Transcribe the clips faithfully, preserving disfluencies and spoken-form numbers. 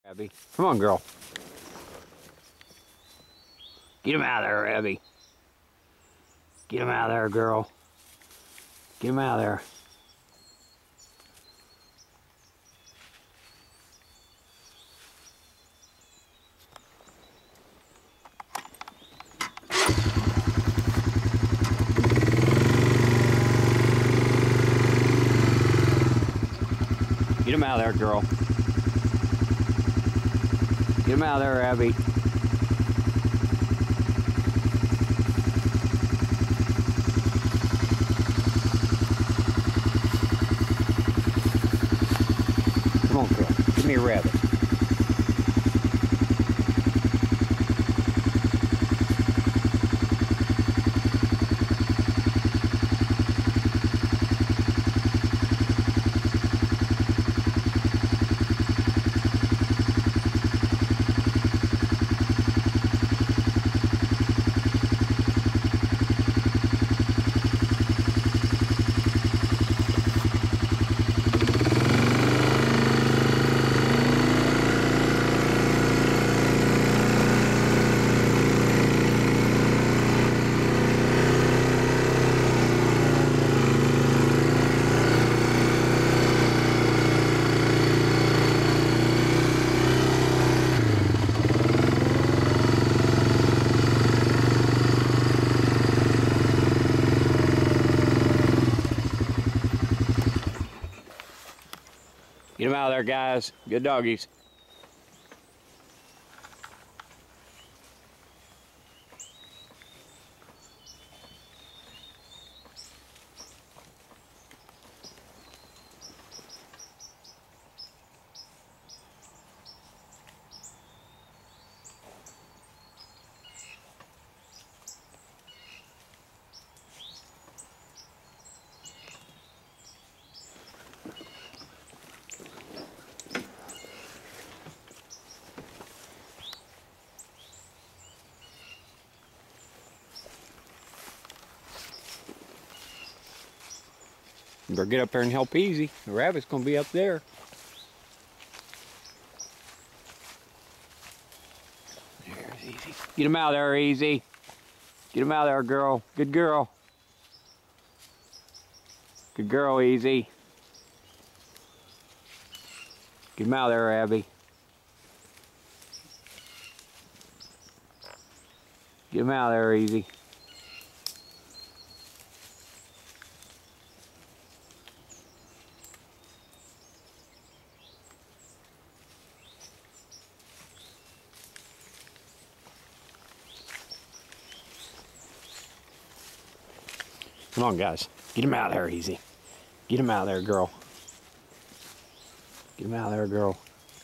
Abby. Come on, girl. Get him out of there, Abby. Get him out of there, girl. Get him out of there. Get him out of there, girl. Get him out of there, Abby. Come on, girl. Give me a rabbit. Get them out of there, guys. Good doggies. You better get up there and help Easy. The rabbit's gonna be up there. There's Easy. Get him out there, Easy. Get him out there, girl. Good girl. Good girl, Easy. Get him out there, Abby. Get him out there, Easy. Come on, guys. Get him out of there, Easy. Get him out of there, girl. Get him out of there, girl.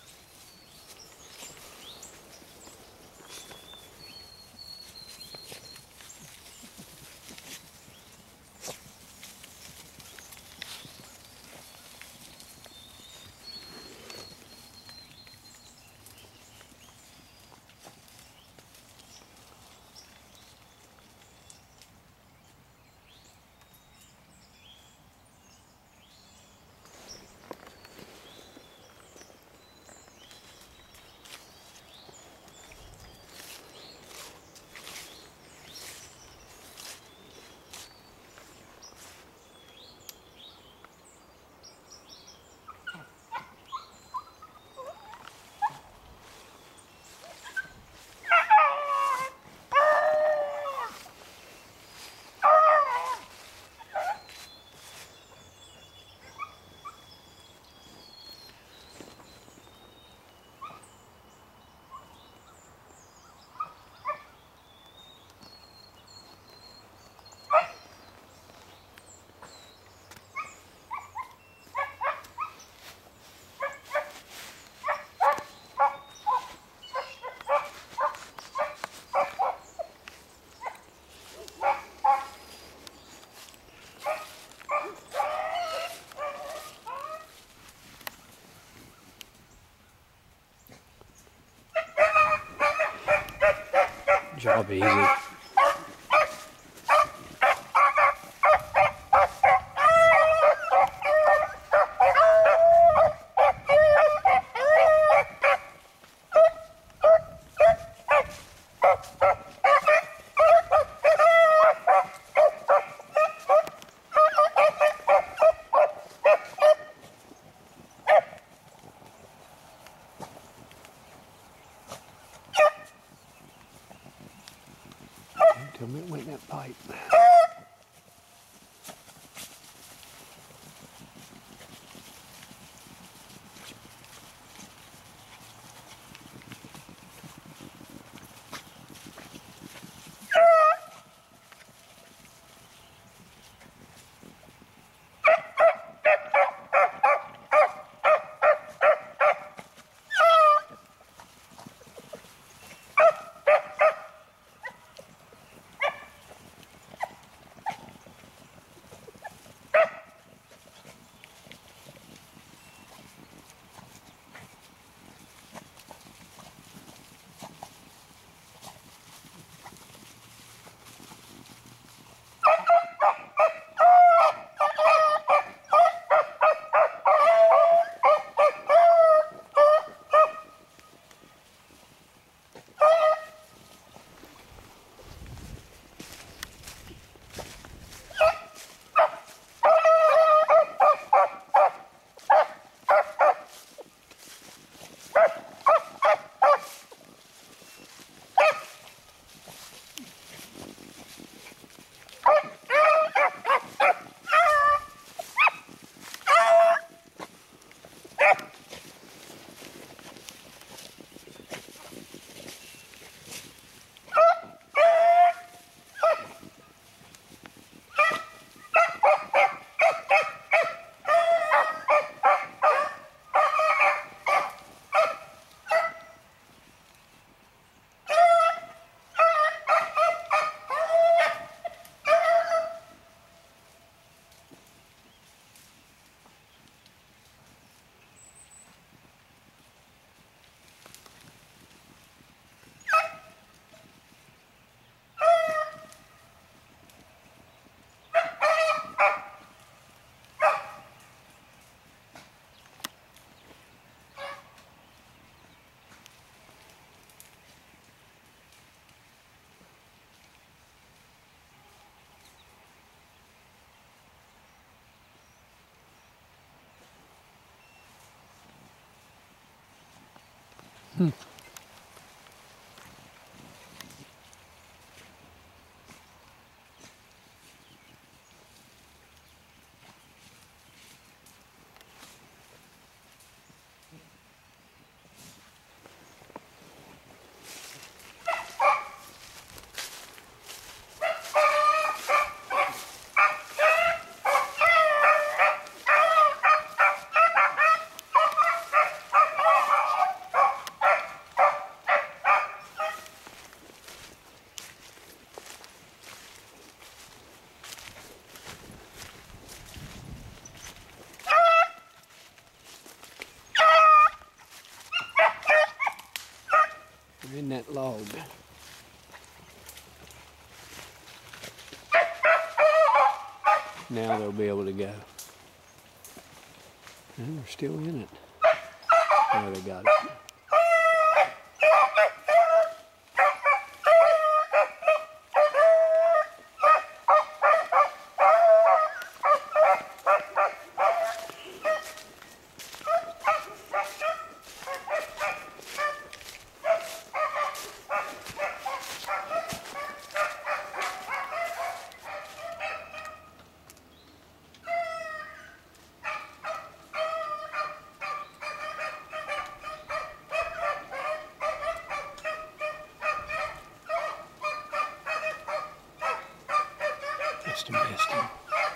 Good job, Easy. Tell me it went in that pipe. Hmm. In that log. Now they'll be able to go. And they're still in it. Now they got it. Just a missed him.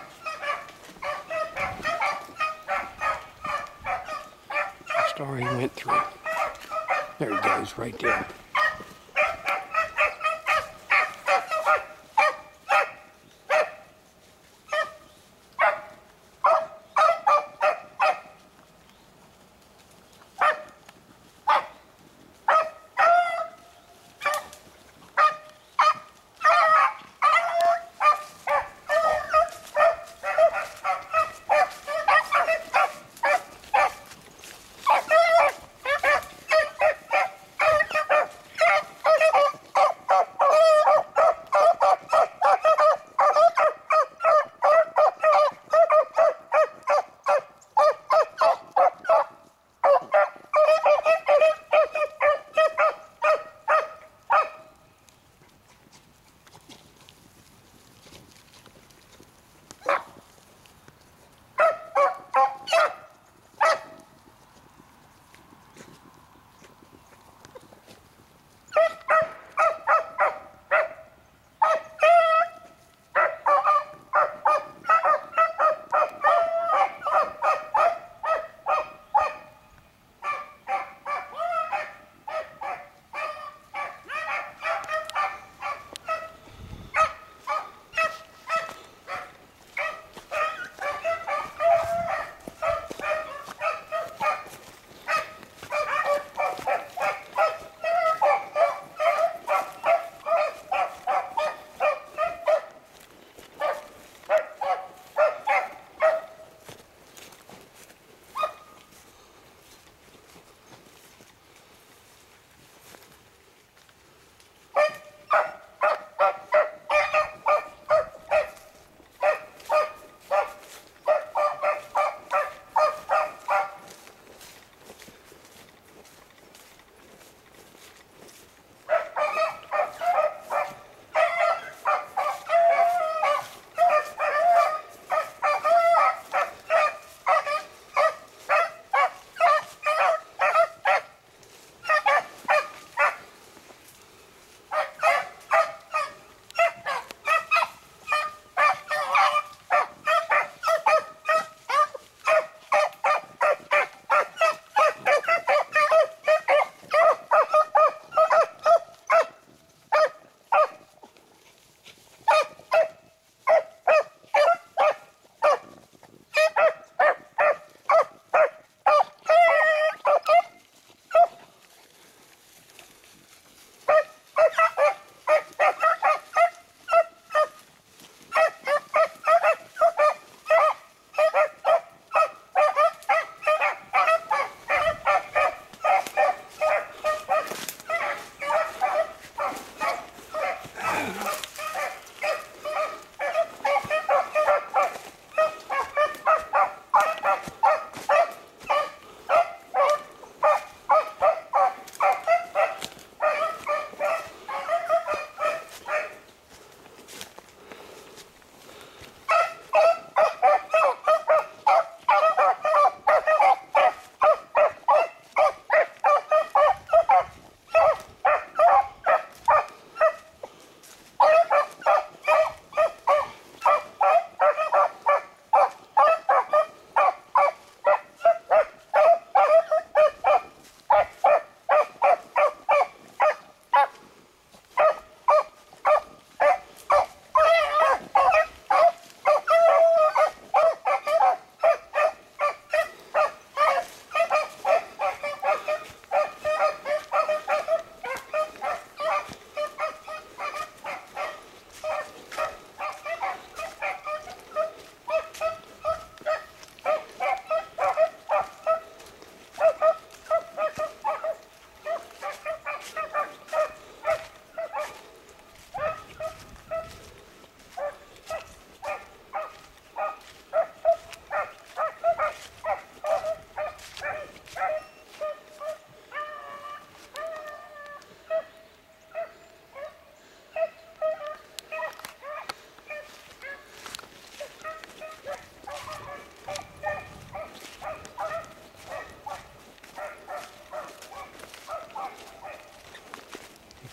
The star he went through. There he goes, right there.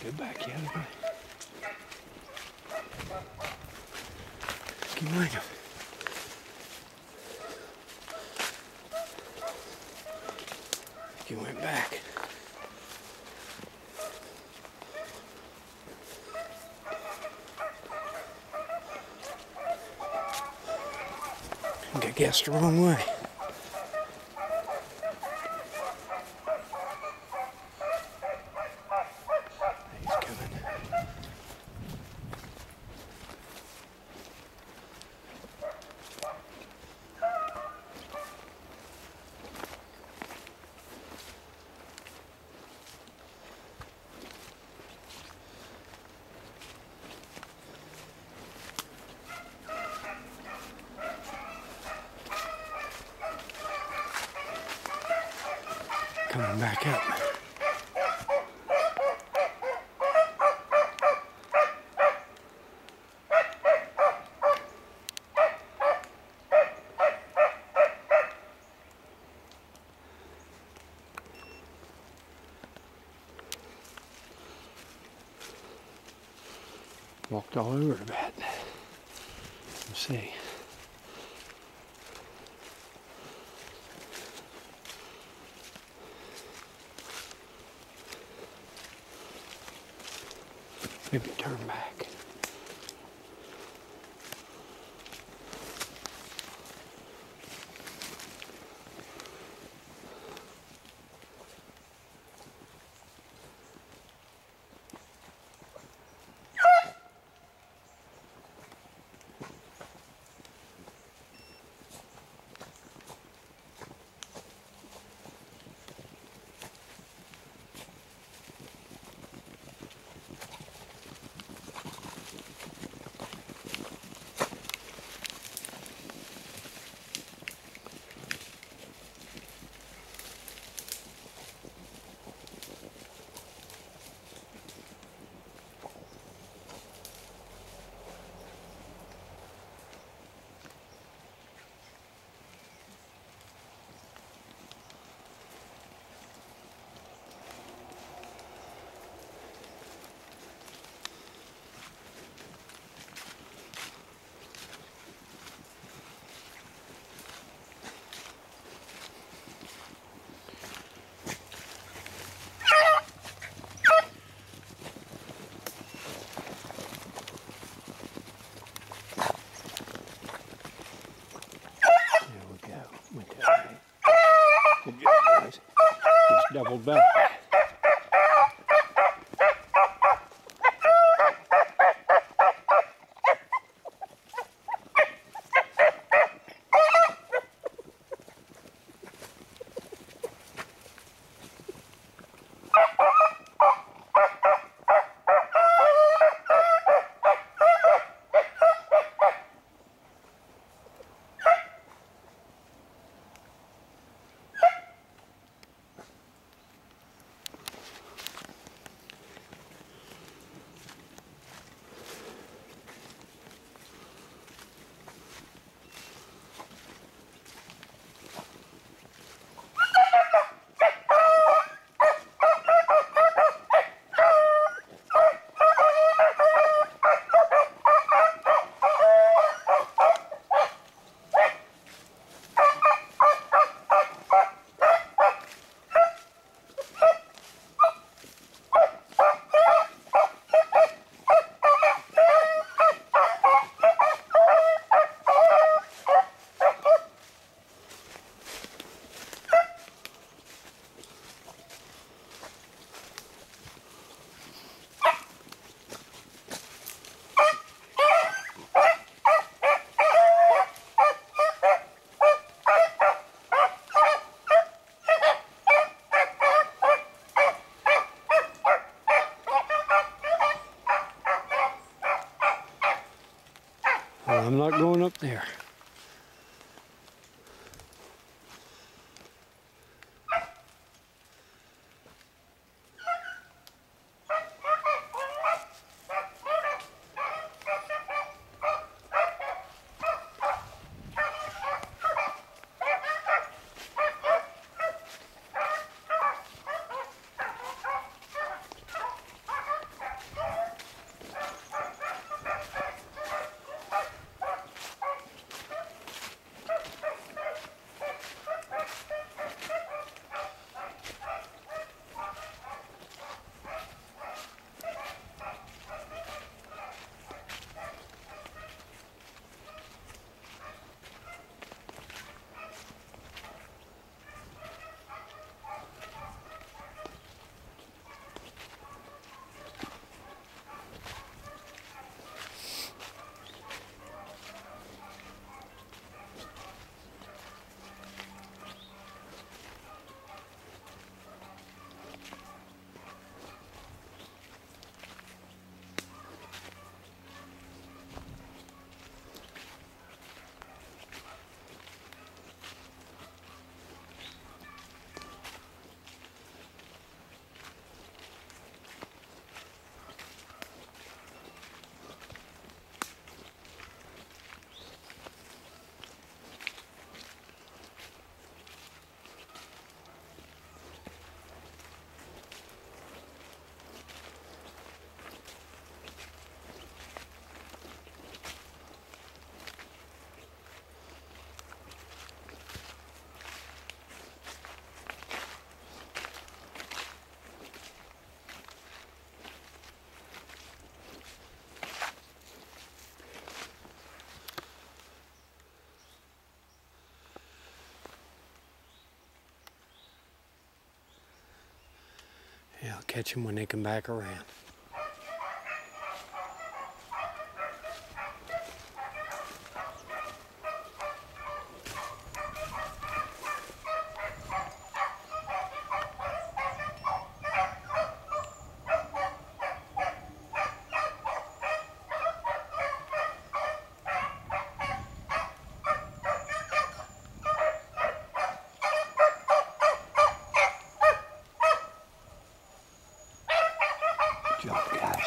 get back the other way. Keep mind him. He went back. I think I guessed the wrong way. He's coming. Coming back up. Walked all over the bat. Let's see. Maybe turn back. Doubled back. I'm not going up there. Yeah, I'll catch them when they come back around. Good job, guys.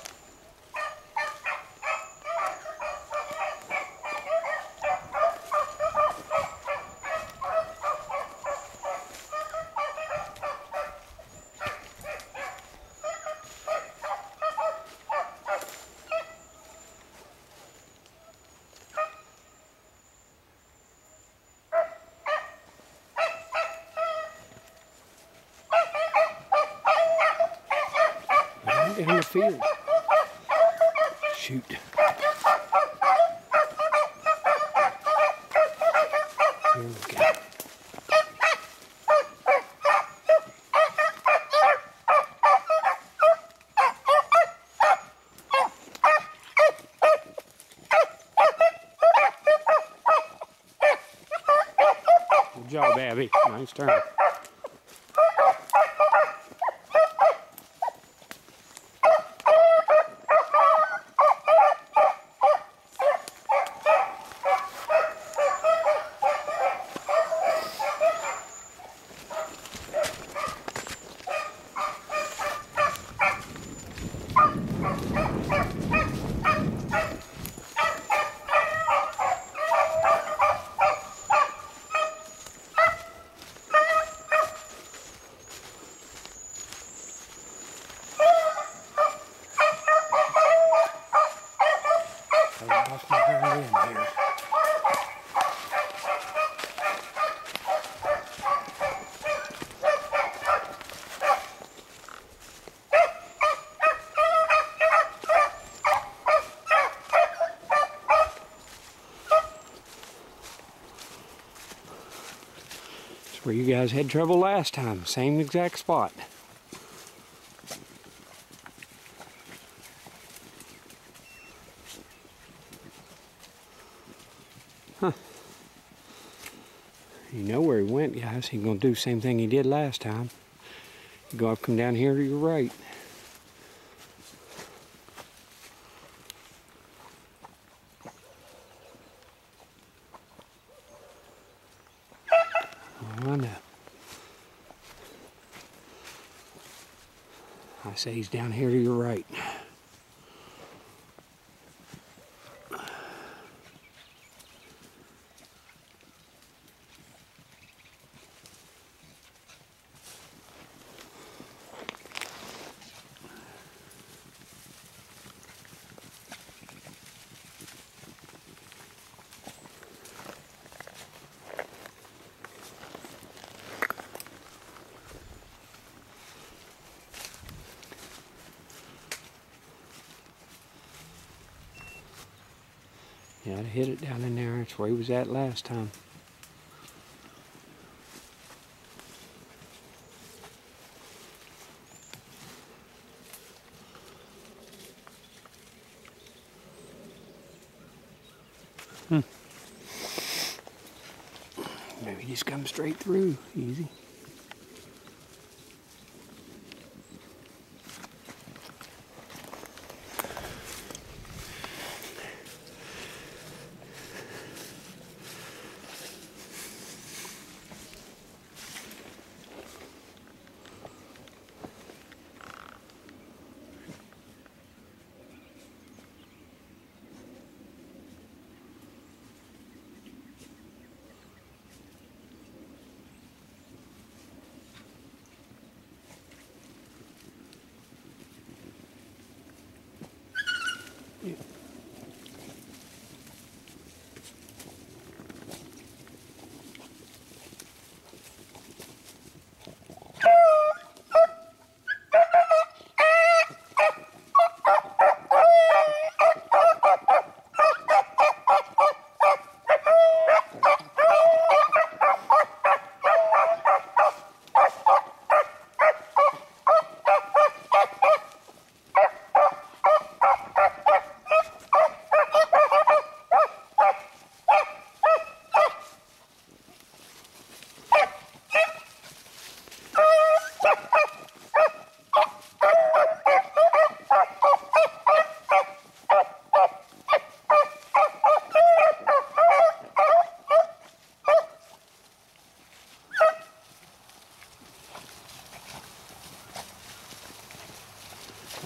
Right in the field. Shoot. Here we go. Good job, Abby. Nice turn. I lost my hind end here. It's where you guys had trouble last time. Same exact spot. Huh. You know where he went, guys. He's gonna do the same thing he did last time. You go up, come down here to your right. Oh, I know. I say he's down here to your right. Yeah, I hit it down in there. That's where he was at last time. Hmm. Maybe just come straight through. Easy.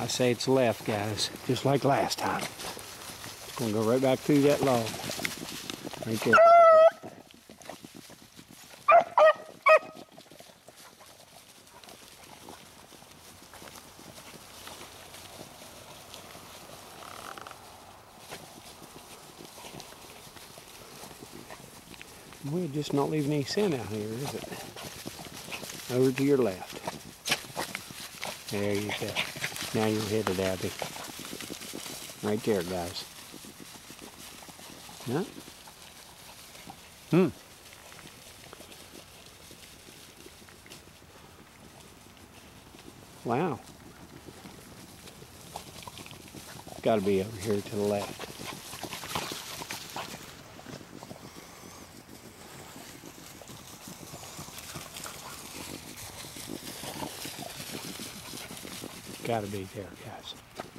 I say it's left, guys, just like last time. It's gonna go right back through that log. Right there. We're just not leaving any scent out here, is it? Over to your left. There you go. Now you're headed, Abby. Right there, guys. Yeah. Hmm. Wow. Got to be over here to the left. Got to be there, guys.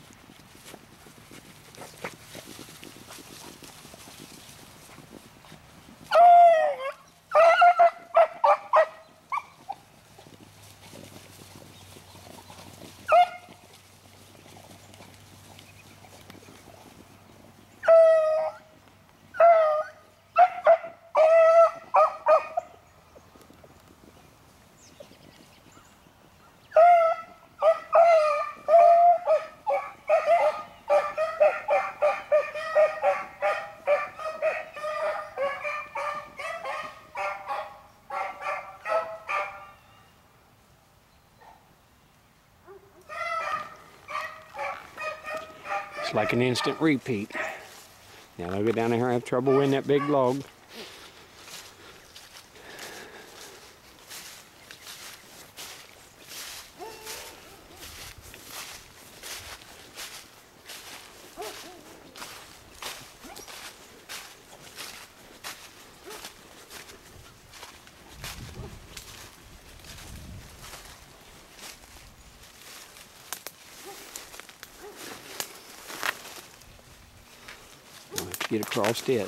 It's like an instant repeat. Now they'll go down there and have trouble in that big log. Get across it.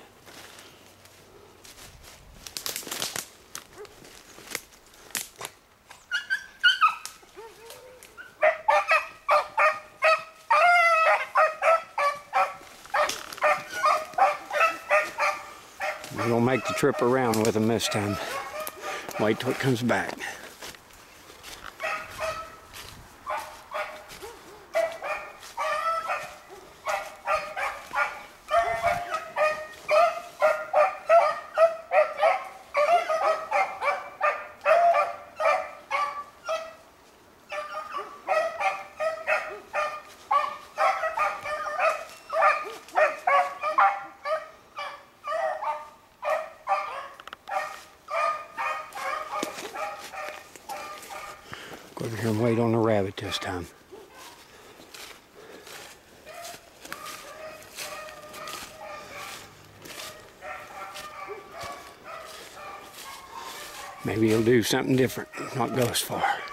We're gonna make the trip around with them this time. Wait till it comes back. Go over here and wait on the rabbit this time. Maybe he'll do something different, not go as far.